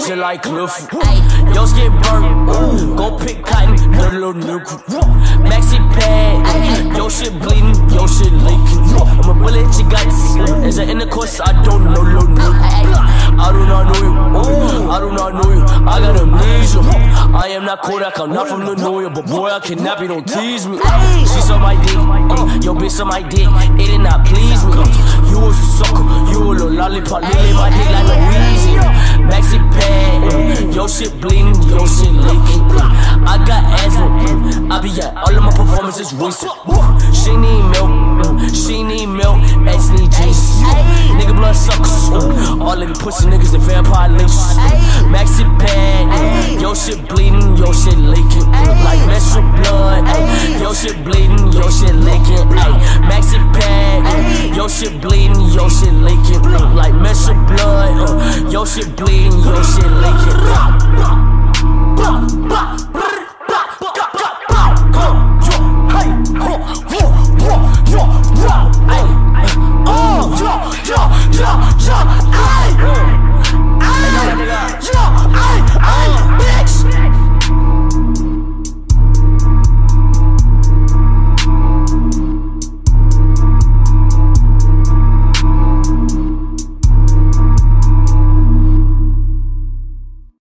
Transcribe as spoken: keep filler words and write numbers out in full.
shit like Cliff. Yo skin burnt, go pick cotton, dirty little nigga. Maxi pad, yo shit bleeding, yo shit leaking. I'm a bullet you guts, as an intercourse I don't know, little nigga. I do not know you, I do not know you, I got amnesia. I am not Kodak, I'm not from the New York, but boy I cannot be, don't tease me. She saw my dick, uh, yo bitch saw my dick, it did not please me. You was a sucker, you a little lollipop, lily my dick like Louisiana. Maxi pad, yo shit bleeding, yo shit leaking. I got asthma, I be at all of my performances recent. She need milk, she need milk, X need Jesus. Nigga blood suckers, all of the pussy niggas and vampire leeches. Maxi pad, yo shit bleeding, yo shit leaking. Like menstrual blood, yo shit bleeding, yo shit leaking. Maxi pad, yo shit bleeding, yo shit leaking. Like menstrual blood, yo shit bleeding, yo shit leaking.